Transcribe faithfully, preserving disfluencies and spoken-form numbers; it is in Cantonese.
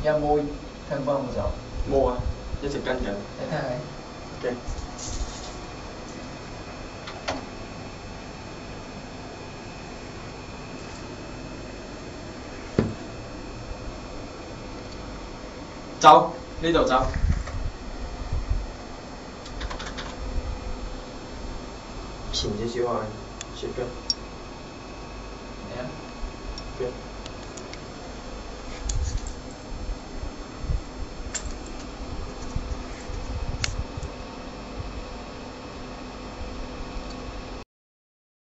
有冇香港有冇走？ 冇啊，一直跟緊。 你睇下你。 嘅。走，呢度走。前少少啊，雪嘅。 嚟啊！ 嘅。